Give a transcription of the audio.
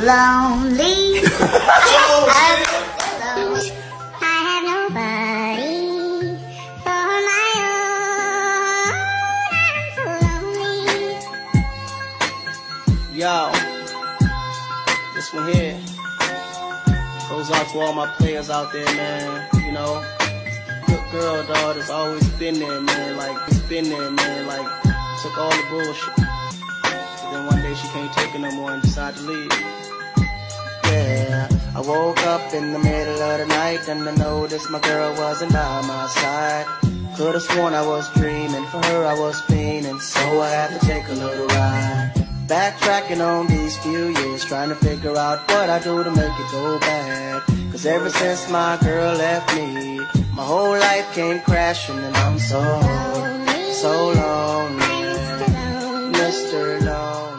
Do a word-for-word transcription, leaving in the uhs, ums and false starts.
lonely. Oh, shit. I have nobody for my own. I'm so lonely. Yo, this one here goes out to all my players out there, man. You know, good girl, dog, that's always been there, man. Like, it's been there, man. Like, took all the bullshit. But then one day she can't take it no more and decided to leave. Yeah, I woke up in the middle of the night and I noticed my girl wasn't by my side. Could've sworn I was dreaming, for her I was fiending, so I had to take a little ride. Backtracking on these few years, trying to figure out what I do to make it go bad. Cause ever since my girl left me, my whole life came crashing and I'm so, so lonely, Mister Lonely.